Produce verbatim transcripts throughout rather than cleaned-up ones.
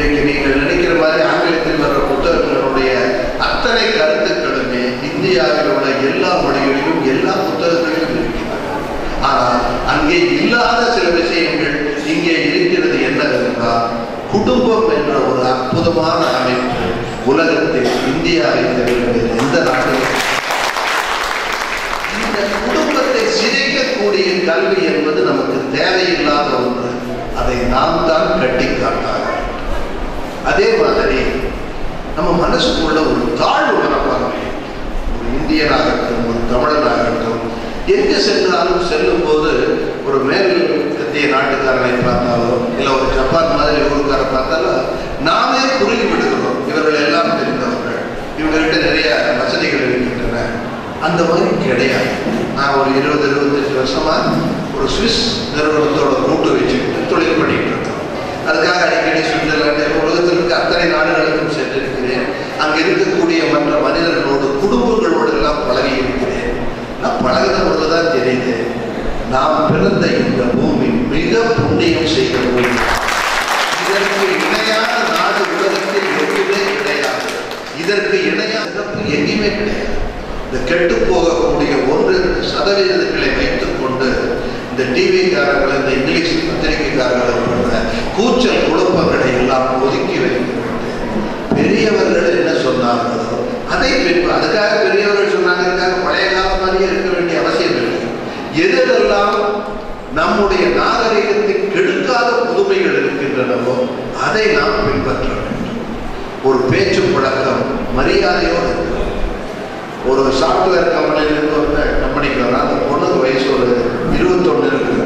இன்றைக்கு நீங்கள் நினைக்கிற மாதிரி ஆங்கிலத்தில் வர்ற புத்தகங்களுடைய அத்தனை கருத்துக்களுமே இந்தியாவில் உள்ள எல்லா மொழிகளிலும் எல்லா புத்தகங்களிலும் இருக்கிறது. ஆனால் அங்கே இல்லாத சில விஷயங்கள் இங்கே இருக்கிறது. என்னவென்றால் குடும்பம் என்ற ஒரு அற்புதமான அமைப்பு உலகத்தில் இந்தியாவை தவிர எந்த நாட்டிலும் இந்த குடும்பத்தை சிதைக்கக்கூடிய கல்வி என்பது நமக்கு தேவையில்லாத ஒன்று. அதை நாம் தான் கட்டி காட்டாங்க. அதே மாதிரி நம்ம மனசுக்குள்ள ஒரு தாழ்வு மனப்பான்மை, ஒரு இந்தியனாகட்டும் ஒரு தமிழனாகட்டும் எங்கு சென்றாலும் செல்லும் போது ஒரு மேல் கத்திய நாட்டுக்காரனை பார்த்தாலோ இல்லை ஒரு ஜப்பான் மாதிரி ஊருக்கார பார்த்தாலோ நாமே குறுகி விடுகிறோம். இவர்கள் எல்லாம் தெரிந்தவர்கள், இவங்ககிட்ட நிறைய வசதிகள் இருக்கின்றன. அந்த மாதிரி கிடையாது. நான் ஒரு இருபது இருபத்தஞ்சு வருஷமா ஒரு சுவிஸ் நிறுவனத்தோட கூட்டு வச்சுக்கிட்டு தொழில் பண்ணிட்டு இருக்கோம். அதுக்காக அடிக்கடி சுவிட்சர்லாந்து உலகத்தில் இருக்க அத்தனை நாடுகளுக்கும் சென்றிருக்கிறேன். அங்கே இருக்கக்கூடிய மற்ற மனிதர்களோடு குடும்பங்களோடு எல்லாம் பழகி இருக்கிறேன். நான் பழகின பொழுதுதான் தெரியுது, நாம் பிறந்த இந்த பூமி மிக புண்ணியம் செய்த பூமி. இதற்கு இணையான நாடு உலகத்தில் எங்குமே கிடையாது. இதற்கு இணையான சிறப்பு எங்கேயுமே கிடையாது. இந்த கெட்டு போகக்கூடிய ஒன்று இரண்டு சதவீதங்களை வைத்துக் கொண்டு இந்த டிவிக்காரர்கள் இந்த இங்கிலீஷ் பத்திரிகைக்காரர்கள் போன்ற கூச்சல் குழப்பங்களை எல்லாம் ஒதுக்கி வைத்துக்கொண்டு பெரியவர்கள் என்ன சொன்னார்களோ அதை பின்பு அதுக்காக பெரியவர்கள் சொன்னாங்க பழைய காலம் மாதிரியே இருக்க வேண்டிய அவசியம் இல்லை. எதெல்லாம் நம்முடைய நாகரிகத்தை கெடுக்காத புதுமைகள் இருக்கின்றனவோ அதை நாம் பின்பற்ற வேண்டும். ஒரு பேச்சு பழக்கம் மரியாதையோடு இருக்கிறது. ஒரு சாஃப்ட்வேர் கம்பெனிலிருந்து ஒரு கம்பெனிக்கு வரா, அந்த பொண்ணுக்கு வயசு ஒரு இருபத்தொன்னு இருக்குது.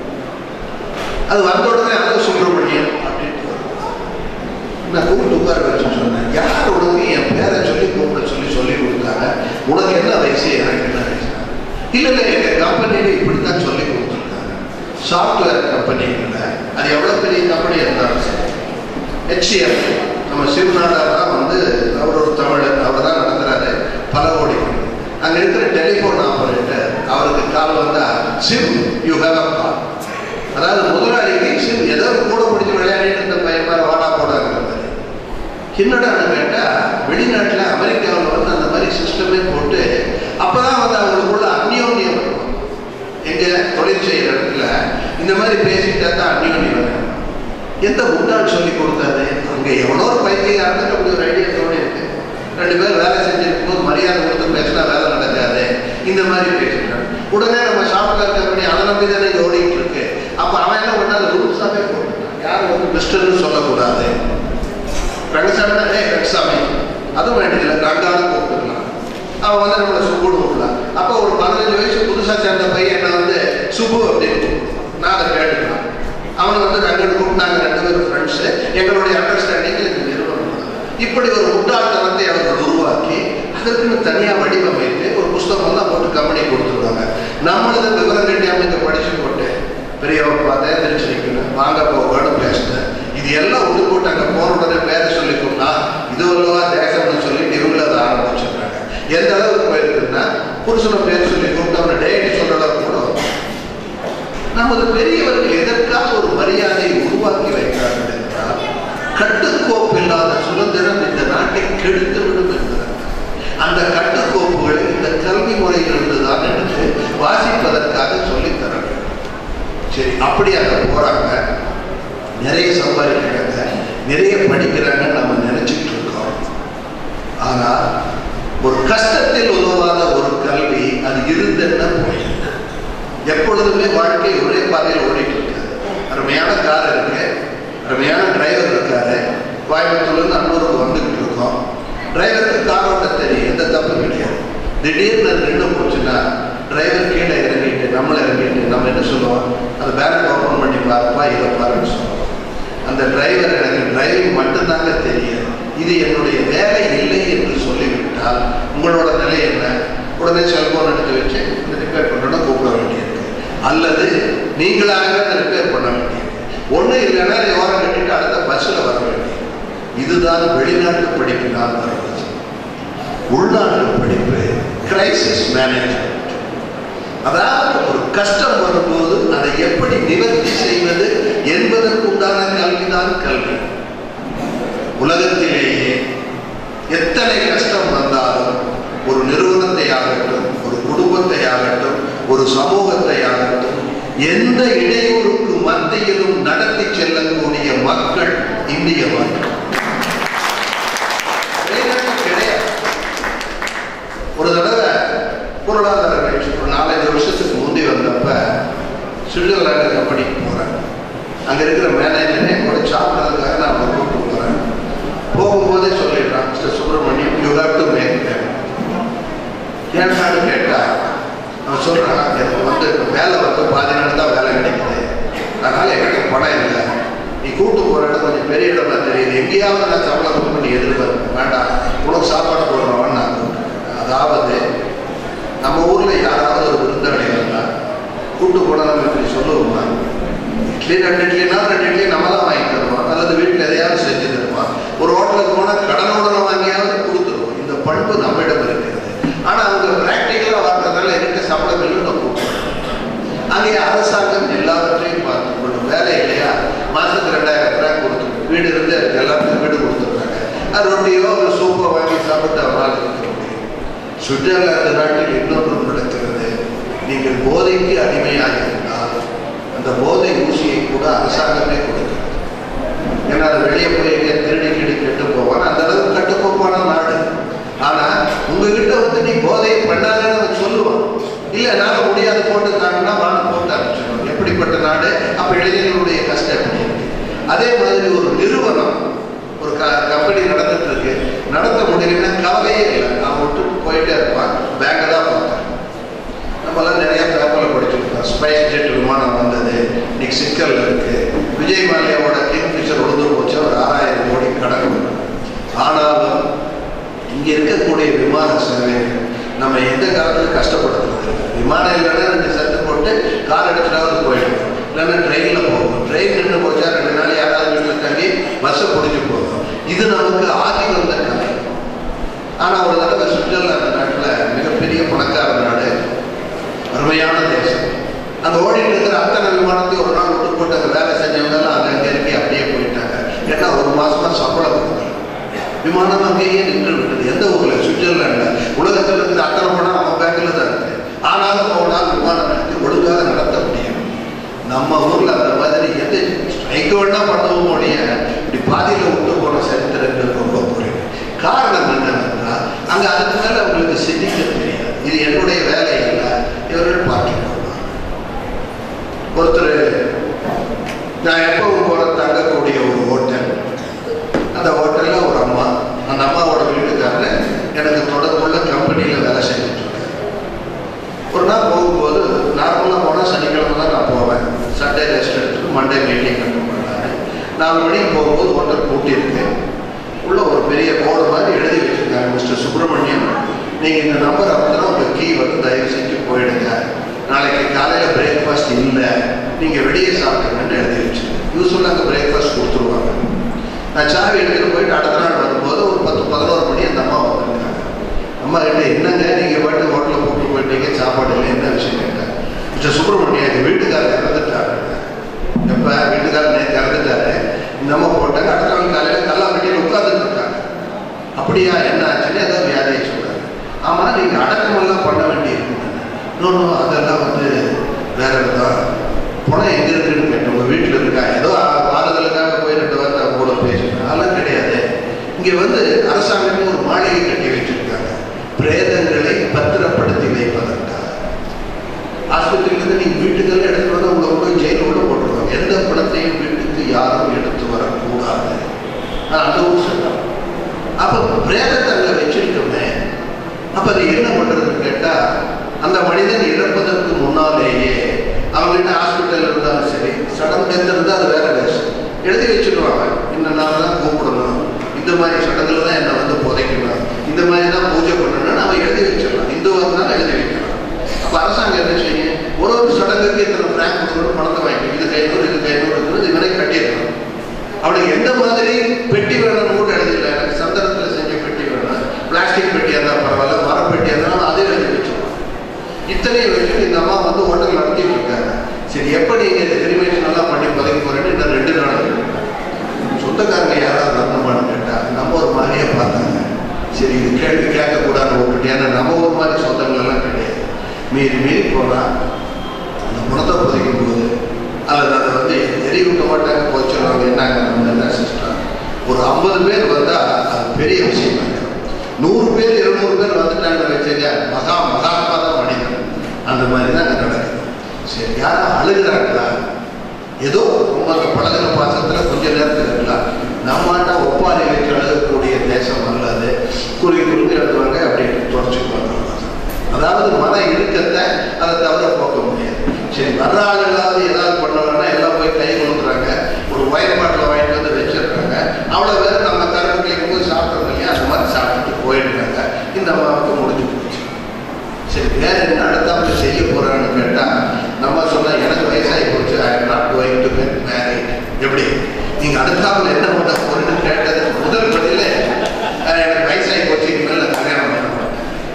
அது வந்த உடனே அந்த சுப்பிரமணியம் அப்படின்ட்டு நான் கூப்பிட்டு உட்கார வச்சு சொன்னேன், யார் உனக்கு என் பேரை சொல்லி கூப்பிட சொல்லி சொல்லி கொடுத்தாங்க, உனக்கு என்ன வயசு எனக்கு என்ன வயசு? இல்லை இல்லை எங்கள் கம்பெனியில் இப்படித்தான் சொல்லி கொடுத்துருக்காங்க. சாஃப்ட்வேர் கம்பெனி இல்லை, அது எவ்வளோ பெரிய கம்பெனி இருந்தாலும் சரி. ஹெச்சிஎல் நம்ம சிவநாதா தான் வந்து அவர் ஒரு தமிழர், அவர் தான் நடத்துகிறாரு பல கோடி. அங்கே இருக்கிற டெலிஃபோன் ஆபரேட்டர் அவருக்கு கால் வந்தால் சிவ் யூ ஹேவ் அ கால். அதாவது முதலாளிக்கு சிவ் ஏதோ கூட பிடிச்சி விளையாடிட்டு இருந்த பையன் மாதிரி வாடா போடாங்கிற மாதிரி. என்னடான்னு கேட்டால் வெளிநாட்டில் அமெரிக்காவில் வந்து அந்த மாதிரி சிஸ்டமே போட்டு அப்போ தான் வந்து அவங்களுக்குள்ள அந்யோன்யம் வரும். எங்கள் தொழில் செய்கிற இடத்துல இந்த மாதிரி பேசிட்டா தான் அந்யோன்யம் வரும். எந்த முன்னாள் சொல்லி கொடுத்தாரு? அங்கே எவ்வளோ ஒரு பைத்தியக்காரனுக்கு அப்படி ஒரு ஐடியா தோணி இருக்கு. ரெண்டு பேர் வேலை செஞ்சிருக்கும் போது மரியாதை கொடுத்து பேசினா வேலை நடக்காது, இந்த மாதிரி பேசிட்டாங்க. உடனே நம்ம சாஃப்ட்வேர் கம்பெனி அதை நம்பி தானே இங்கே ஓடிட்டு இருக்கு. அப்போ அவன் என்ன பண்ணாது, ரூல்ஸாகவே போட்டுட்டான். யாரும் வந்து மிஸ்டர்னு சொல்லக்கூடாது. ரங்கசாமி ஏ ரங்கசாமி அதுவும் வேண்டியதில்லை, ரங்கான்னு கூப்பிட்டுக்கலாம். அவன் வந்து நம்மளை சுப்புன்னு கூப்பிடலாம். அப்போ ஒரு பதினஞ்சு வயசு புதுசாக சேர்ந்த பையன் என்ன வந்து சுப்பு அப்படின்னு கூப்பிடுவான். நான் அதை கேட்டுக்கலாம். அவனை வந்து ரங்கன்னு கூப்பிட்டாங்க. ரெண்டு பேரும் ஃப்ரெண்ட்ஸு. எங்களுடைய அண்டர்ஸ்டாண்டிங்கில் இந்த நிறுவனம் இப்படி ஒரு முட்டாள்தனத்தை அவர்கள் உருவாக்கி அதற்குன்னு தனியாக வடிவமைத்து ஒரு புஸ்தகம்லாம் போட்டு கம்பெனி கொடுத்துருவாங்க. நம்மளது விவரம் கட்டியாமல் இங்கே படிச்சு போட்டு பெரியவங்க பார்த்தேன் தெரிஞ்சிருக்கணும் வாங்க போகணும்னு பேசினேன். இது எல்லாம் விட்டு போட்டு அங்கே போன உடனே பேரை சொல்லி கொடுத்தா இது உள்ளவா தேசம்னு சொல்லிட்டு இவங்களும் அதை ஆரம்பிச்சிடுறாங்க. எந்த அளவுக்கு போயிருக்குன்னா புருஷனை பேர் சொல்லி கூப்பிட்டு அவனை டேட்டு சொல்ற அளவுக்கு கூட நமது பெரியவர்கள் எதற்காக ஒரு மரியாதையை உருவாக்கி வைக்கிறார்கள் என்றால் கட்டுக்கோப்பு இல்லாத சுதந்திரம் இந்த நாட்டை கெடுத்து விடும் என்கிறார். அந்த கட்டுக்கோப்புகளை இந்த கல்வி முறையிலிருந்து தான் எடுத்து வாசிப்பதற்காக சொல்லித்தர வேண்டும். சரி, அப்படி அங்கே போறாங்க, நிறைய சம்பாதிக்கிறாங்க, நிறைய படிக்கிறாங்க நம்ம நினைச்சிட்டு இருக்கோம். ஆனால் ஒரு கஷ்டத்தில் உதவாத ஒரு கல்வி அது இருந்தென்ன போயிருக்கு. எப்பொழுதுமே வாழ்க்கை ஒரே பாதையில் ஓடிட்டு இருக்காது. அருமையான கார் இருக்கு, அருமையான டிரைவர் இருக்காரு. கோயம்புத்தூர்லேருந்து அன்னூருக்கு வந்துக்கிட்டு இருக்கோம். டிரைவருக்கு கார் ஓட்ட தெரியும், எந்த தப்பு கிடையாது. திடீர்னு அது நின்று போச்சுன்னா டிரைவர் கீழே இறங்கிட்டு நம்மளை இறங்கிட்டு நம்ம என்ன சொல்லுவோம், அந்த பேங்க் ஓப்பன் பண்ணி பார்ப்பா இதை பாருன்னு சொல்லுவோம். அந்த டிரைவர் எனக்கு டிரைவிங் மட்டும்தாங்க தெரியும், இது என்னுடைய வேலை இல்லை என்று சொல்லிவிட்டால் உங்களோட நிலை என்ன? உடனே செல்போன் எடுத்து வச்சு இந்த ரிப்பேர் பண்ணணும் கூப்பிட வேண்டியிருக்கு, அல்லது நீங்களாக அதை ரிப்பேர் பண்ண வேண்டியிருக்கு. ஒன்றும் இல்லைன்னா ஓரம் கட்டிட்டு அடுத்த பஸ்ஸில் வர வேண்டியது. இதுதான் வெளிநாட்டு படிப்பினால் வருவது. உள்நாட்டு படிப்பு கிரைசிஸ் மேனேஜ்மெண்ட். அதாவது ஒரு கஷ்டம் வரும்போது அதை எப்படி நிவர்த்தி செய்வது என்பதற்கு உண்டான கல்விதான் கல்வி. எத்தனை கஷ்டம் வந்தாலும் ஒரு நிறுவனத்தை ஆகட்டும், ஒரு குடும்பத்தை ஆகட்டும், ஒரு சமூகத்தை ஆகட்டும், எந்த இடையூறுக்கு மத்தியிலும் நடத்தி செல்லக்கூடிய மக்கள் இந்திய மக்கள். கிடையாது. ஒரு தடவை பொருளாதார நிகழ்ச்சி ஒரு நாலஞ்சு வருஷத்துக்கு முந்தி வந்தப்ப சுவிட்சர்லாந்து கம்பெனிக்கு போறேன். அங்க இருக்கிற மேனேஜரே கூட சாப்பிட்றதுக்காக நான் அவங்க கூப்பிட்டு போறேன். போகும்போதே சொல்லிடுறான், mister Subramaniam, you have to make payment. ஏன்னான்னு கேட்டா அவன் சொல்றான், எனக்கு வந்து வேலை வந்து பாதி நாள் தான் வேலை கிடைக்குது, அதனால எனக்கு பணம் இல்லை, நீ கூப்பிட்டு போற இடம் கொஞ்சம் பெரிய இடமா தெரியுது, எங்கேயாவது நான் சம்பளம் கொடுக்க நீ எதிர்பார்க்க வேண்டாம், உனக்கு சாப்பாடு போடுறவன் நான் கூப்பிட்டு. அதாவது நம்ம ஊர்ல யாராவது ஒரு விருந்தாளி இருந்தா கூப்பிட்டு போனா நம்ம இப்படி சொல்லுவோமா, இட்லி ரெண்டு இட்லினா ரெண்டு இட்லி நம்ம தான் வாங்கி தருவோம், அல்லது வீட்டில் எதையாவது செஞ்சு தருவோம். ஒரு ஹோட்டலுக்கு போனால் கடனோட வாங்கியாவது கொடுத்துருவோம். இந்த பண்பு நம்மிடம் இருக்கிறது. ஆனால் அவங்க பிராக்டிக்கலாக வாங்குறதுனால எனக்கு சம்பளம் இல்லைன்னு நம்ம கூப்பிடுவோம். அங்கே அரசாங்கம் எல்லாவற்றையும் பார்த்து கொள்ளும். வேலை இல்லையா, மாதத்துக்கு ரெண்டாயிரம் ரூபாய் கொடுத்துருவோம். வீடு இருந்து எல்லாத்துக்கும் வீடு கொடுத்துருக்காங்க. அது ரொட்டியோ ஒரு சூப்பை வாங்கி சாப்பிட்டு அவரால் இருக்க முடியும். சுவிட்சர்லாந்து நாட்டில் இன்னொன்று நடக்கிறது. நீங்கள் போதைக்கு அடிமையாக இருந்தால் அந்த போதை ஊசியை கூட அரசாங்கமே கொடுக்கிறது. ஏன்னா அது வெளியே போய் எங்கே திருடி கிடி கெட்டு போவான். அந்த அளவுக்கு கட்டுக்கோப்பான நாடு. ஆனா உங்ககிட்ட வந்து நீ போதையை பண்ணாதன்னு அவன் சொல்லுவான். இல்லை என்னால் முடியாது போட்டு காட்டினா வாங்க போட்டு ஆரம்பிச்சிடும். எப்படிப்பட்ட நாடு? அப்ப இளைஞர்களுடைய கஷ்டம் எப்படி இருக்கு? அதே மாதிரி ஒரு நிறுவனம், ஒரு க கம்பெனி நடந்துட்டு இருக்கு, நடத்த முடியலன்னா கவலையே இல்லை, அவன் விட்டுட்டு போயிட்டே இருப்பான். பேங்கை தான் பார்த்தான். நம்மளாம் நிறைய பேப்பரில் படிச்சிருக்கோம். ஸ்பைஸ் ஜெட் விமானம் வந்தது, இன்னைக்கு சிக்கல் இருக்கு. விஜய் மாலியாவோட கிங்ஃபிஷர் உழுந்து போச்சு, ஒரு ஆறாயிரம் கோடி கடன். ஆனாலும் இங்க இருக்கக்கூடிய விமான சேவைகள் நம்ம எந்த காலத்துக்கு கஷ்டப்படுறது. விமானம் இல்லைன்னா ரெண்டு சத்து போட்டு கார் எடுத்துட்டாவது போயிடும், இல்லைன்னா ட்ரெயின்ல போகும். ட்ரெயின் நின்று போச்சா ரெண்டு நாள் யாராவது வீட்டில் தங்கி பஸ்ஸை பிடிச்சி போகும். இது நமக்கு ஆகி வந்த கதை. ஆனா ஒரு தடவை சுவிட்சர்லாந்து நாட்டில் மிகப்பெரிய பணக்கார நாடு, அருமையான தேசம். அங்கே ஓடிட்டு இருக்கிற அத்தனை விமானத்தை ஒரு நாள் விட்டு போட்டு அங்கே வேலை செஞ்சவங்க எல்லாம் அங்கே அங்கே இறக்கி அப்படியே போயிட்டாங்க. ஏன்னா ஒரு மாசமா சம்பளம் கொடுக்கல. விமானம் அங்கேயே நின்று விட்டது. எந்த ஊர்ல? சுவிட்சர்லாந்துல. உலகத்தில் இருக்கிற அத்தனை பணம் நம்ம பேங்க்ல தான் இருக்கு. ஆனாலும் அவனால் விமானம் நடத்தி ஒழுங்காக நடத்த முடியும். நம்ம ஊர்ல அந்த மாதிரி எது ஸ்ட்ரைக் வேணா பண்ணுவோம் முடிய இப்படி பாதியில விட்டு போன சரித்திரங்கள் ரொம்ப குறைவு. காரணம் என்னவென்றால் அங்க அதுக்கு மேல உங்களுக்கு சிந்திக்க தெரியாது. இது என்னுடைய வேலை இல்லை, இவர்கள் பார்க்க. ஒருத்தர் நான் எப்பவும் போற தங்கக்கூடிய ஒரு ஹோட்டல், அந்த ஹோட்டல்ல ஒரு அம்மா, அந்த அம்மாவோட வீட்டுக்காரரு எனக்கு தொடர்புள்ள கம்பெனியில வேலை செஞ்சுட்டு இருக்கேன். ஒரு நாள் போகும்போது நார்மலாக போனால் சனிக்கிழமை தான் நான் போவேன். சண்டே ரெஸ்ட் எடுத்துட்டு மண்டே மீட்டிங் கண்டு பண்ணாரு. நாலு மணிக்கு போகும்போது ஹோட்டல் பூட்டியிருக்கு. உள்ள ஒரு பெரிய போர்டு மாதிரி எழுதி வச்சிருக்காங்க, மிஸ்டர் சுப்பிரமணியம், நீங்க இந்த நம்பர் அப்புறம் உங்க கீ வந்து தயவு செஞ்சு போயிடுங்க, நாளைக்கு காலையில் பிரேக்ஃபாஸ்ட் இல்லை, நீங்க வெளியே சாப்பிடுங்கன்னு எழுதி வச்சு. யூஸ்வலாக அங்கே பிரேக்ஃபாஸ்ட் கொடுத்துருவாங்க. நான் சாவி எடுத்துட்டு போயிட்டு அடுத்த நாள் வரும்போது ஒரு பத்து பதினோரு மணி அந்த அம்மா வந்துருக்காங்க. அம்மா கிட்ட என்னங்க நீங்க பாட்டு ஹோட்டலில் கூப்பிட்டு போயிட்டீங்க, சாப்பாடு இல்லை, என்ன விஷயம் கேட்டேன். மிஸ்டர் சுப்பிரமணியம் எங்கள் வீட்டுக்காரர் இறந்துட்டாரு. எப்போ? வீட்டுக்காரர் நேற்று இறந்துட்டாரு. இந்த அம்மா போட்டாங்க. அடுத்த நாள் காலையில் கல்லா கட்டியில் உட்காந்துட்டு இருக்காங்க. அப்படியா, என்ன ஆச்சுன்னு ஏதாவது வியாதியை சொல்றாரு. ஆமா, நீங்க அடக்கமெல்லாம் பண்ண வேண்டி இருக்கு. இன்னொன்று அதெல்லாம் வந்து வேற தான். பணம் எங்க இருக்குன்னு கேட்டேன். உங்க வீட்டில் இருக்கா? ஏதோ ஆறுதலுக்காக போய் ரெண்டு வாரத்தை கூட பேசுறேன். அதெல்லாம் கிடையாது. இங்க வந்து அரசாங்கமே ஒரு மாளிகை கட்டி வச்சிருக்காங்க, பிரேதங்களை பத்திரப்படுத்தி வைப்பதற்காக. ஆஸ்பத்திரியிலிருந்து நீங்க வீட்டுக்கெல்லாம் எடுத்துட்டு வந்து உங்களை போய் ஜெயில கூட போட்டுருவாங்க. எந்த பணத்தையும் வீட்டுக்கு யாரும் எடுத்து வரக்கூடாது. அந்த ஊர் சட்டம். அப்ப பிரேதத்தை அங்க வச்சிருக்கோமே, அப்ப அது என்ன பண்றதுன்னு கேட்டா, அந்த மனிதன் இறப்பதற்கு முன்னாலேயே அவங்ககிட்ட ஹாஸ்பிட்டல் இருந்தாலும் சரி, சடம் டெத் இருந்தால் அது வேற வேஷம் எழுதி வச்சுருவாங்க. இந்த நாள் தான் கூப்பிடணும், இந்த மாதிரி சடங்குல தான் என்னை வந்து புதைக்கணும், இந்த மாதிரி தான் பூஜை பண்ணணும்னு அவன் எழுதி வச்சிடலாம். இந்துவாக இருந்தாலும் எழுதி வைக்கலாம். அப்போ அரசாங்கம் என்ன செய்யும்? ஒரு ஒரு சடங்குக்கு இத்தனை பிராங்க் கொடுக்கணும், பணத்தை வாங்கிக்கணும். இது கைநூறு, இது கைநூறு இருக்கிறது இவனே கட்டிடணும். அவனுக்கு எந்த மாதிரி பெட்டி வேணும்னு கூட எழுதிடல. எனக்கு சந்தனத்தில் செஞ்ச பெட்டி வேணும், பிளாஸ்டிக் பெட்டியாக இருந்தால் பரவாயில்ல, மரப்பெட்டியாக இருந்தாலும் அதே எழுதி வச்சிருவான். இத்தனையை வச்சு இந்த அம்மா வந்து ஹோட்டல் நடத்திட்டு இருக்காங்க. சரி, எப்போ நீங்க இந்த கிரிமேஷன் எல்லாம் பண்ணி பதவி போறேன்னு இன்னும் ரெண்டு நாள் சொந்தக்காரங்க யாராவது நடந்தமான்னு கேட்டா நம்ம ஒரு மாதிரியே பார்த்தாங்க. சரி இது கேள்வி கேட்கக்கூடாதுன்னு விட்டுட்டு, ஏன்னா நம்ம ஒரு மாதிரி சொந்தங்கள்லாம் கிடையாது. மீறி மீறி போனால் அந்த முனத்தை புதைக்கும் போது அல்லது அதை வந்து எரிவிக்க மாட்டாங்க, போச்சுருவாங்க. என்னங்க நம்ம என்ன சிஸ்டம், ஒரு ஐம்பது பேர் வந்தால் அது பெரிய விஷயம் இல்லை. நூறு பேர் இருநூறு பேர் வந்துட்டாங்கன்னு வச்சுக்க, மகா மகாத்மா தான் மனிதன். அந்த மாதிரி தான் அங்கே நடக்குது. சரி, யாரும் அழுகிறாங்களா? ஏதோ ரொம்ப அந்த பழகிற பாசத்தில் கொஞ்ச நேரத்தில் இருக்கலாம். நம்மாட்டா ஒப்பாரி வச்சு அழுகக்கூடிய தேசம் அல்லது குறுகி குறுகி எழுதுவாங்க, அப்படி தொடச்சிக்குவாங்க. அதாவது மன இறுக்கத்தை அதை தவிர போக்க முடியாது. சரி, வர்ற ஆளுகளாவது ஏதாவது பண்ணணும்னா எல்லாம் போய் கை கொடுக்குறாங்க, ஒரு ஒயர் பாட்டில் வாங்கிட்டு வந்து வச்சிருக்காங்க. அவ்வளோ பேர் நம்ம கரும்புக்கு போய் சாப்பிட்றோம் இல்லையா, அந்த மாதிரி சாப்பிட்டு போயிடுறாங்க. இந்த அம்மாவுக்கு முடிஞ்சு போச்சு. சரி, வேற என்ன அடுத்தாப்புல செய்ய போறான்னு கேட்டால், நம்ம சொன்னால் எனக்கு வயசாகி போச்சு, I am not going to get married. எப்படி நீங்கள் அடுத்தாப்புல என்ன பண்ண போறேன்னு கேட்டது முதல் பதில எனக்கு வயசாகி போச்சு, இனிமேல் கல்யாணம் பண்ண மாட்டேன்.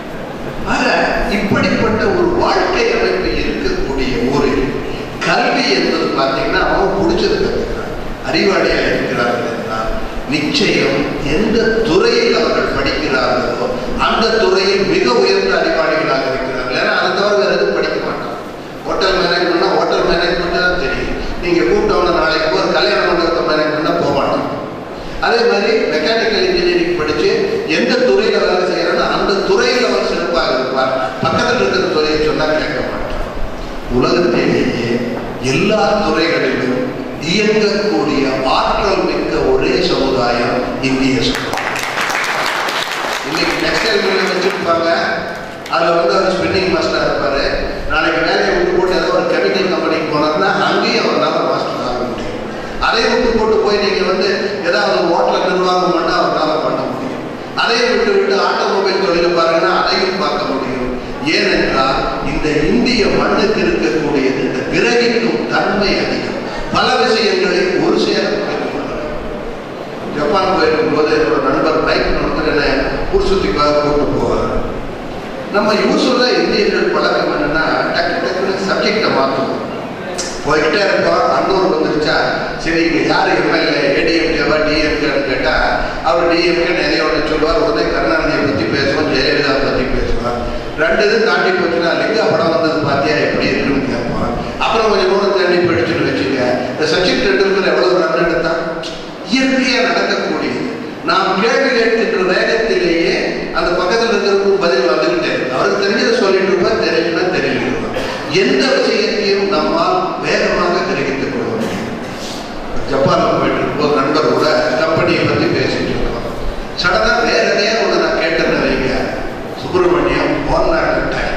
ஆக இப்படிப்பட்ட ஒரு வாழ்க்கை அமைப்பு இருக்கக்கூடிய ஊரில் கல்வி என்பது பார்த்தீங்கன்னா அவன் பிடிச்சது கற்றுக்கிறான். அறிவாளியாக இருக்கிறார்கள் என்றால் நிச்சயம் எந்த துறையில் அவர்கள் படிக்கிறார்களோ அந்த துறையில் மிக உயர்ந்த அறிவாளிகளாக இருக்கிறார்கள். ஏன்னா அதை தவிர வேறு எதுவும் படிக்க மாட்டான். ஹோட்டல் மேனேஜ்மெண்ட்னா ஹோட்டல் மேனேஜ்மெண்ட் தான் தெரியும். நீங்கள் கூப்பிட்டவங்க நாளைக்கு ஒரு கல்யாண மண்டபத்தை மேனேஜ்மெண்ட்னா போக மாட்டான். அதே மாதிரி மெக்கானிக்கல் இன்ஜினியரிங் படித்து எந்த துறையில் வேலை செய்யறானோ அந்த துறையில் அவர் சிறப்பாக இருப்பார். பக்கத்தில் இருக்கிற துறையை சொன்னால் கேட்க மாட்டார். உலகத்திலேயே எல்லா துறைகளிலும் இயங்கக்கூடிய ஆற்றல் மிக்க ஒரே சமுதாயம் இந்திய சமுதாயம். இன்னைக்கு டெக்ஸ்டைல் மில்ல வச்சிருப்பாங்க, அதில் வந்து அவர் ஸ்பின்னிங் மாஸ்டர் இருப்பாரு. நாளைக்கு வேலையை விட்டு போட்டு ஏதோ ஒரு கெமிக்கல் கம்பெனிக்கு போனார்னா அங்கேயும் அவரால் மாஸ்டர் ஆக முடியும். அதை விட்டு போட்டு போய் நீங்கள் வந்து ஏதாவது ஒரு ஹோட்டலை நிர்வாகம் பண்ணால் அவரால் பண்ண முடியும். அதையும் விட்டு விட்டு ஆட்டோமொபைல் தொழிலை பாருங்கன்னா அதையும் பார்க்க முடியும். ஏனென்றால் இந்த இந்திய மண்ணுக்கு இருக்கக்கூடியது இந்த கிரகிக்கும் தன்மை அதிகம். பல விஷயங்களை ஒரு சேர ஜப்பான் போயிருக்கும் போது என்னோட நண்பர் பைக் நடந்து என்ன ஊர் சுற்றிக்காக கூட்டு போவார். நம்ம யூஸ்வலா இந்தியர்கள் பழக்கம் என்னன்னா டக்கு டக்குன்னு சப்ஜெக்டை மாற்றுவோம். போய்கிட்டே இருப்போம். அன்னூர் வந்துருச்சா, சரி இங்கே யார் எம்எல்ஏ, ஏடிஎம்கேவா டிஎம்கேன்னு கேட்டால் அவர் டிஎம்கே நிறைய ஒன்று சொல்லுவார். உடனே கருணாநிதியை பற்றி பேசுவோம், ஜெயலலிதா பற்றி பேசுவார். ரெண்டு இது தாண்டி போச்சுன்னா லிங்கா படம் வந்தது பார்த்தியா எப்படி இருக்குன்னு கேட்பான். அப்புறம் கொஞ்சம் கூட தேடி படிச்சுட்டு வச்சுக்க, இந்த சச்சின் டெண்டுல்கர் எவ்வளவு ரன் எடுத்தான். இயற்கையாக நடக்கக்கூடியது. நாம் கேள்வி கேட்கின்ற வேகத்திலேயே அந்த பக்கத்தில் இருக்கிறவங்க பதில் வந்துக்கிட்டே இருக்கு. அவருக்கு தெரிஞ்சதை சொல்லிட்டு இருப்பார், தெரிஞ்சுன்னா தெரிஞ்சுருப்பார். எந்த விஷயத்தையும் நம்மால் வேகமாக கிரகித்துக் கொள்ள முடியும். ஜப்பானில் போயிட்டு இருக்கும்போது நண்பர் கூட கம்பெனியை பற்றி பேசிட்டு இருக்கோம். சடனாக வேற எதையா ஒன்று நான் கேட்டேன்னு வைங்க, சுப்பிரமணியம் டைம்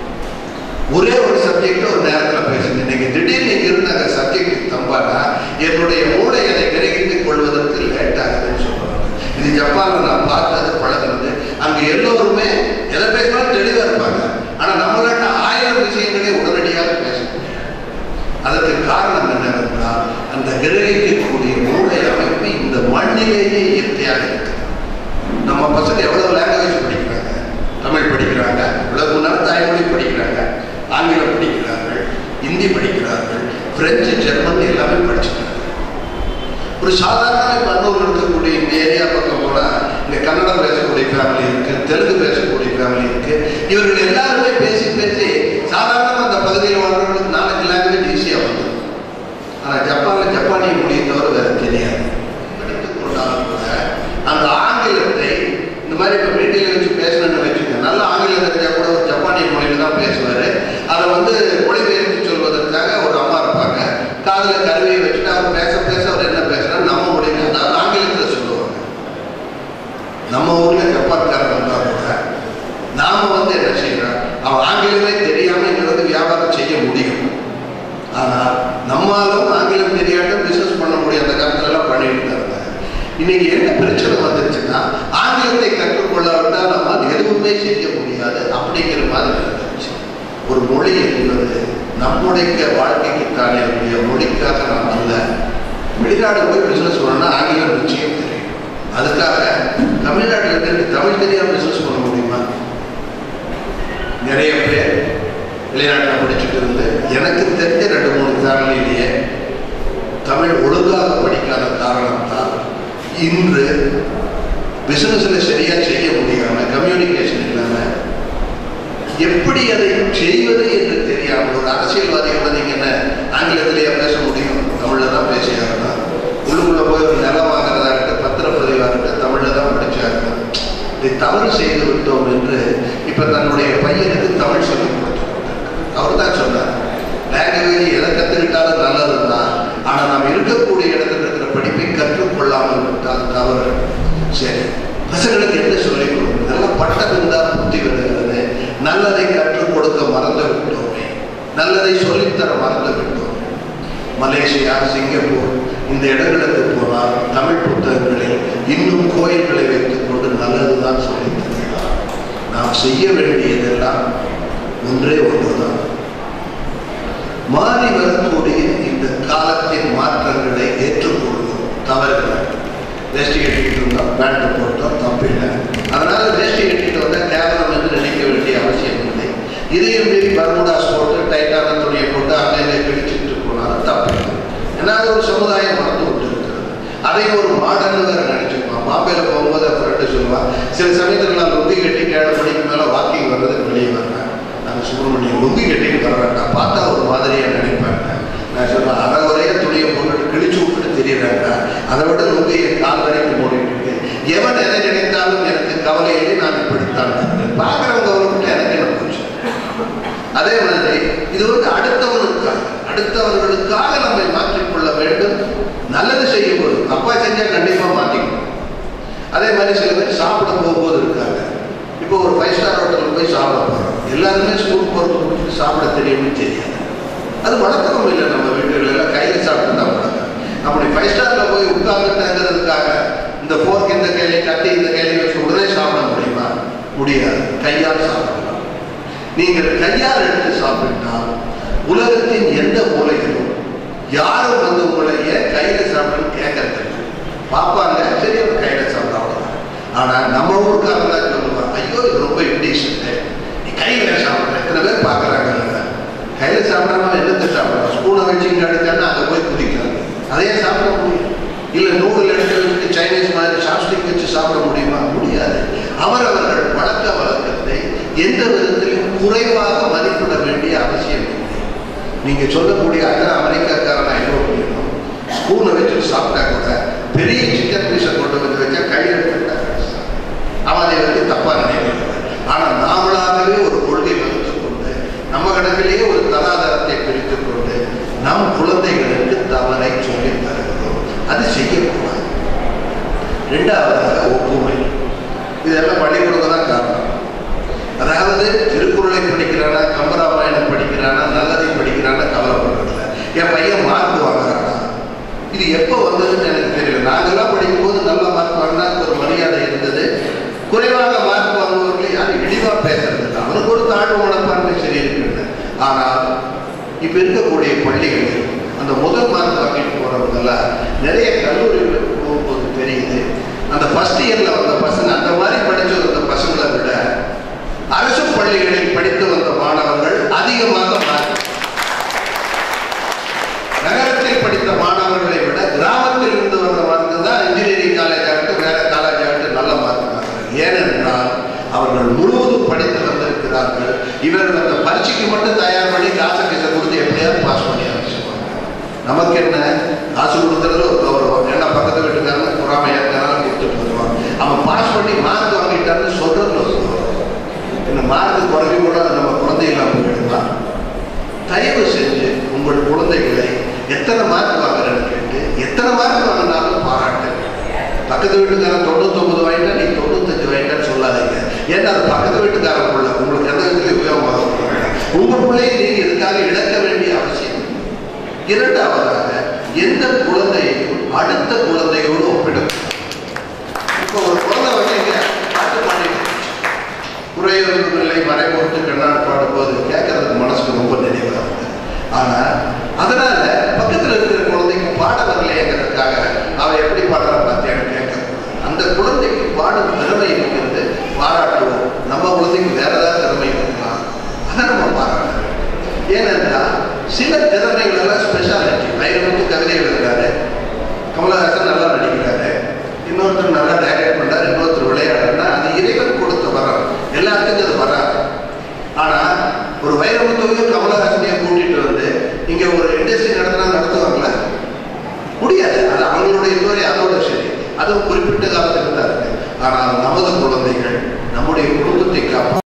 ஒரே ஒரு சப்ஜெக்ட் ஒரு நேரத்தில் பேசுங்க. இன்னைக்கு திடீர்னு இங்கே இருந்து அந்த சப்ஜெக்ட் தம்பானா என்னுடைய மூளை அதை கிரகித்துக் கொள்வதற்கு லேட் ஆகுதுன்னு சொல்லுவாங்க. இது ஜப்பானில் நான் பார்த்தது பழகிறது. அங்கே எல்லோருமே எதை பேசினாலும் தெளிவாக இருப்பாங்க. ஆனால் நம்மளாட்ட ஆயிரம் விஷயங்களே உடனடியாக பேச முடியும். அதற்கு காரணம் என்னவென்றால் அந்த கிரகிக்கக்கூடிய மூளை அமைப்பு இந்த மண்ணிலேயே இயற்கையாக இருக்கு. நம்ம பசங்க எவ்வளவு லாங்குவேஜ் படிக்கிறாங்க, தமிழ் படிக்கிறாங்க, உலக முன்னாள் தாய்மொழி படிக்கிறாங்க, ஆங்கிலம் படிக்கிறார்கள், ஹிந்தி படிக்கிறார்கள், பிரெஞ்சு, ஜெர்மன் எல்லாமே படிச்சுக்கிறாங்க. ஒரு சாதாரண பன்னூர் இருக்கக்கூடிய இந்த ஏரியா பக்கம் போனால் இங்கே கன்னடம் பேசக்கூடிய ஃபேமிலி இருக்கு, தெலுங்கு பேசக்கூடிய ஃபேமிலி இருக்கு. இவர்கள் எல்லாருமே பேசி பேசி சாதாரணமாக அந்த பகுதியில் வாழ்றவங்களுக்கு நாளைக்கு லாங்குவேஜ் ஈஸியாக வந்து. ஆனால் ஜப்பானில் ஜப்பானிய மொழியை தவிர வேறு தெரியாது. படித்துக் கொண்டாலும் கூட அந்த ஆங்கிலத்தை இந்த மாதிரி இப்போ மீட்டிங்கில் வச்சு பேசணும்னு வச்சுங்க, நல்ல ஆங்கிலம் தெரிஞ்சால் கூட ஒரு ஜப்பானிய மொழியில் தான் பேசுவார். அதை வந்து மொழிபெயர்த்து சொல்வதற்காக ஒரு அம்மா இருப்பாங்க, காதில் கருவியை வச்சுட்டு அவர் பேச பேச அவர் என்ன பேசுகிறார் நம்ம மொழியில், அதாவது ஆங்கிலத்தில் சொல்லுவாங்க. நம்ம ஊரில் ஜப்பான்காரன் வந்தால் கூட நாம் வந்து என்ன செய்யறோம், அவன் ஆங்கிலமே தெரியாமல் இங்கே வந்து வியாபாரம் செய்ய முடியும். ஆனால் நம்மளாலும் ஆங்கிலம் தெரியாமல் பிஸ்னஸ் பண்ண முடியும். அந்த காலத்துலலாம் பண்ணிட்டு இருந்தாங்க. இன்னைக்கு என்ன பிரச்சனை வந்துருச்சுன்னா ஆங்கிலத்தை கற்றுக்கொள்ளாவிட்டால் நம்மால் எதுவுமே செய்ய முடியாது அப்படிங்கிற மாதிரி இருந்துச்சு. ஒரு மொழி என்பது நம்முடைய வாழ்க்கைக்குத்தானே உடைய மொழிக்காக நாம் அல்ல. வெளிநாடு போய் பிஸ்னஸ் பண்ணணும்னா ஆங்கிலம் நிச்சயம் தெரியும். அதுக்காக தமிழ்நாட்டில் இருந்து தமிழ் தெரியாமல் பிஸ்னஸ் பண்ண முடியுமா? நிறைய பேர் வெளிநாட்டில் படிச்சுட்டு இருந்து எனக்கு தெரிஞ்ச ரெண்டு மூணு ஃபேமிலியிலேயே தமிழ் ஒழுங்காக படிக்காத காரணத்தால் இன்று பிசினஸ்ல சரியா செய்ய முடியாது. கம்யூனிகேஷன் இல்லாமல் எப்படி அதை செய்வது என்று தெரியாமல் ஒரு அரசியல்வாதிகளை நீங்க என்ன ஆங்கிலத்திலேயே பேச முடியும்? தமிழ்ல தான் பேசியாருன்னா உள்ளுக்குள்ள போய் ஒரு நிலம் வாங்குறதா இருக்க பத்திரப்பதிவா இருக்க தமிழ்ல தான் படிச்சாருன்னா இதை தவறு செய்து விட்டோம் என்று இப்ப தன்னுடைய பையனுக்கு தமிழ் சொல்லிக் கொடுத்தார். அவர் தான் சொன்னார், லாங்குவேஜ் எதை கற்றுக்கிட்டாலும் நல்லதுதான், ஆனா நாம் இருக்கக்கூடிய இடத்துல இருக்கிற படிப்பை கற்றுக்கொள்ளாமல் விட்டால் தவறு. சரி, பசங்களுக்கு என்ன சொல்லிக் கொடுக்கும்? இதெல்லாம் பட்டம் இருந்தால் புத்தி வருகிறது. நல்லதை கற்றுக் கொடுக்க மறந்து விட்டோமே, நல்லதை சொல்லித்தர மறந்து விட்டோம். மலேசியா, சிங்கப்பூர் இந்த இடங்களுக்கு போனால் தமிழ் புத்தகங்களில் இன்னும் கோயில்களை வைத்துக் கொண்டு நல்லதுதான் சொல்லித் தருகிறார். நாம் செய்ய வேண்டியதெல்லாம் ஒன்றே ஒன்றுதான். மாறி வரக்கூடிய இந்த காலத்தின் மாற்றங்களை ஏற்றுக்கொள்வோம். தவறுகள் வேஷ்டி கட்டிட்டு இருந்தோம், பேண்ட் போட்டோம், தப்பில்லை. அதனால வேஷ்டி கட்டிட்டு வந்தால் கேவலம் என்று நினைக்க வேண்டிய அவசியம் இல்லை. இதையும் மீறி பர்முடாஸ் போட்டு டைட்டான துணியை போட்டு அங்கே பிடிச்சிட்டு போனாலும் தப்பில்லை. ஏன்னா அது ஒரு சமுதாயம் மறந்து கொண்டு இருக்கிறது. அதையும் ஒரு மாடர்னு வேற நினைச்சுக்குவான். பாம்பேல போகும்போது அப்போ ரெண்டு சொல்லுவான், சில சமயத்தில் நான் லுங்கி கட்டி ஏழு மணிக்கு மேலே வாக்கிங் வர்றதுக்கு வெளியே வர்றேன். நான் சுப்பிரமணியம் லுங்கி கட்டிட்டு வர்றேன்டா, பார்த்தா ஒரு மாதிரியாக நினைப்பேன். நான் சொல்லுவேன், அதை ஒரே துணியை போட்டுட்டு கிழிச்சு விட்டுட்டு தெரியுறாங்க, அதை விட லுங்கியை கால் வரைக்கும் போட்டுட்டு இருக்கு. எவன் எதை நினைத்தாலும் எனக்கு கவலையிலே நான் இப்படித்தான் பார்க்குறவங்க அவர்கிட்ட எனக்கு என்ன போச்சு. அதே மாதிரி இது வந்து அடுத்தவர்களுக்காக அடுத்தவர்களுக்காக நம்மை மாற்றிக்கொள்ள வேண்டும். நல்லது செய்யும் போது அப்பா செஞ்சா கண்டிப்பா மாற்றிக்கணும். அதே மாதிரி சில பேர் சாப்பிட போகும்போது இருக்காங்க. இப்போ ஒரு ஃபைவ் ஸ்டார் ஹோட்டலில் போய் சாப்பிட போகிறோம். எல்லாருமே ஸ்கூல் போகிறது கொடுத்துட்டு சாப்பிட தெரியும்னு தெரியாது. அது வழக்கம் இல்லை. நம்ம வீடுகள் எல்லாம் கையில் சாப்பிட்டு தான் வழக்கம். அப்படி ஃபைவ் ஸ்டாரில் போய் உட்கார்ந்துட்டாங்கிறதுக்காக இந்த போர்க்கு இந்த கையில கட்டி இந்த கையில வச்சு உடனே சாப்பிட முடியுமா? முடியாது. கையால் சாப்பிடலாம். நீங்கள் கையால் எடுத்து சாப்பிட்டால் உலகத்தின் எந்த மூலையிலும் யாரும் வந்து உங்களை ஏன் கையில சாப்பிடணும்னு கேட்கறது பார்ப்பாங்க. சரி, அவர் கையில சாப்பிடாங்க. ஆனா நம்ம ஊருக்காரங்க தான் சொல்லுவாங்க, ஐயோ இது ரொம்ப இன்டீசன்ட், நீ கையில சாப்பிட்ற. எத்தனை பேர் பார்க்குறாங்க கையில சாப்பிடாம என்னத்தை சாப்பிடலாம்? ஸ்பூனை வச்சு இங்கே எடுத்தாங்கன்னா அங்கே போய் குதிக்கிறாங்க. அதையே சாப்பிட முடியும். இல்லை நூடுல் எடுத்து சைனீஸ் மாதிரி சாப்ஸ்டிக் வச்சு சாப்பிட முடியுமா? முடியாது. அவரவர்கள் பழக்க வழக்கத்தை எந்த விதத்திலும் குறைவாக மதிப்பிட வேண்டிய அவசியம் இல்லை. நீங்க சொல்லக்கூடிய அத்தனை அமெரிக்காக்காரன் ஐரோப்பியனும் ஸ்பூனை வச்சு சாப்பிட்டா கூட பெரிய சிக்கன் பீஸை கொண்டு வந்து வச்சா கையில் எடுத்துட்டாங்க. அவன் அதை வந்து தப்பா நினைக்கிறாங்க. ஆனா நாமளாகவே ஒரு கொள்கை வகுத்துக் கொண்டு நம்ம கணக்கிலேயே ஒரு தராதரத்தை பிரித்துக் கொண்டு நம் குழந்தைகளுக்கு தவறை சொல்லி தருகிறோம். அது செய்யக்கூடாது. இரண்டாவதாக ஒப்புமை. இதெல்லாம் பள்ளிக்கூடம் தான் காரணம். அதாவது திருக்குறளை படிக்கிறானா, கம்பராமாயணம் படிக்கிறானா, நல்லதை படிக்கிறானா கவலைப்படுறதில்ல. என் பையன் மார்க் வாங்குறானா, இது எப்போ வந்ததுன்னு எனக்கு தெரியல. நாங்கெல்லாம் படிக்கும் போது நல்ல மார்க் வாங்கினா ஒரு மரியாதை இருந்தது. குறைவாக மார்க் வாங்குவவர்கள் யாரும் இழிவா பேசுறது இல்லை. அவனுக்கு ஒரு தாழ்வு மனப்பான்மை சரி இருக்கு. ஆனால் இப்ப இருக்கக்கூடிய பள்ளிகளில் அந்த முதல் மார்க் வாங்கிட்டு போறவங்கெல்லாம் நிறைய கல்லூரிகளுக்கு போகும்போது தெரியுது, அந்த ஃபர்ஸ்ட் இயர்ல வந்த பசங்க அந்த மாதிரி படிச்சு வந்த பசங்களை விட அரசு பள்ளிகளில் படித்து வந்த மாணவர்கள் அதிகமாக மார்க், நகரத்தில் படித்த மாணவர்களை விட கிராமத்தில் இருந்து வந்த மார்க்கு தான் இன்ஜினியரிங் காலேஜ் ஆகட்டும் வேற காலேஜ் ஆகட்டும் நல்ல மார்க். ஏனென்றால் அவர்கள் முழுவதும் படித்து வந்திருக்கிறார்கள். இவர்கள் அந்த பரீட்சைக்கு மட்டும் தயார் பண்ணி காசு பீச கொடுத்து எப்படியாவது பாஸ் பண்ணி ஆரம்பிச்சுவாங்க. நமக்கு என்ன காசு கொடுத்துறது ஒரு கௌரவம். ஏன்னா பக்கத்து வீட்டுக்காரங்க பொறாமையா இருக்கிறனால கொடுத்துட்டு வருவான். அவன் பாஸ் பண்ணி மார்க் வாங்கிட்டான்னு சொல்றது ஒரு கௌரவம். இந்த மார்க் குறைஞ்சி கூட நம்ம குழந்தைகளாக போயிடுமா? தயவு செஞ்சு உங்கள் குழந்தைகளை எத்தனை மார்க் வாங்குறேன்னு கேட்டு எத்தனை மார்க் வாங்கினாலும் பாராட்டு. பக்கத்து வீட்டுக்காரன் தொண்ணூத்தி ஒன்பது வாங்கிட்டா நீ தொண்ணூத்தஞ்சு வாங்கிட்டான்னு சொல்லாதீங்க. ஏன்னா அது பக்கத்து வீட்டுக்காரன் பிள்ளை, உங்களுக்கு எந்த விதத்துல உபயோகமாக உங்கள் பிள்ளையை நீங்க இதுக்காக இழக்க வேண்டிய அவசியம். இரண்டாவதாக எந்த குழந்தையையும் அடுத்த குழந்தையோடு ஒப்பிடும். இப்போ ஒரு குழந்தை வந்து இங்க பாட்டு பாடிட்டு குறையொரு நிலை மறைமுகத்து கண்ணாடு பாடும்போது கேட்கறதுக்கு மனசுக்கு ரொம்ப நிறைவாக இருக்கு. ஆனா அதனால பக்கத்துல இருக்கிற குழந்தைக்கு பாட வரலையேங்கிறதுக்காக அவ எப்படி பாடுறா பார்த்தியான்னு கேட்க, அந்த குழந்தைக்கு பாடும் திறமை இருக்கிறது பாராட்டுவோம். நம்ம குழந்தைக்கு வேற ஏதாவது திறமை இருக்கலாம், அதை நம்ம பாராட்ட. ஏனென்றால் சில திறமைகள் எல்லாம் ஸ்பெஷாலிட்டி. வைரமுத்து கவிதை எழுதுறாரு, கமலஹாசன் நல்லா நடிக்கிறாரு, எல்லாத்துக்கும் அது வராது. ஆனா ஒரு வைரமுத்துவையும் கமலஹாசனையும் கூட்டிட்டு வந்து இங்க ஒரு இண்டஸ்ட்ரி நடத்தினா நடத்துவாங்களா? முடியாது. அது அவங்களுடைய துறை, அதோட சரி, அதுவும் குறிப்பிட்ட காலத்துக்கு தான் இருக்கு. ஆனால் நமது குழந்தைகள் நம்முடைய குடும்பத்தை காப்பாற்ற